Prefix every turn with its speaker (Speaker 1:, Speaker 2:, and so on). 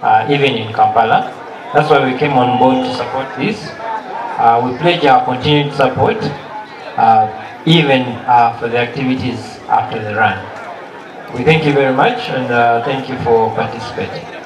Speaker 1: even in Kampala. That's why we came on board to support this. We pledge our continued support, even for the activities after the run. We thank you very much, and thank you for participating.